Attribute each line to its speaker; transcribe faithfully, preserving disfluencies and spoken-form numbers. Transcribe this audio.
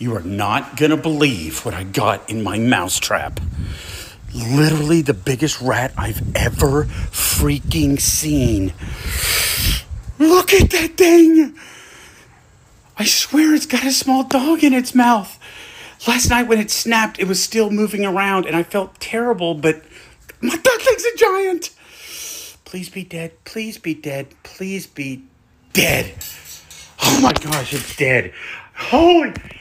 Speaker 1: You are not gonna believe what I got in my mousetrap. Literally the biggest rat I've ever freaking seen. Look at that thing! I swear it's got a small dog in its mouth. Last night when it snapped, it was still moving around and I felt terrible, but my that thing's a giant. Please be dead. Please be dead. Please be dead. Oh my gosh, it's dead. Holy...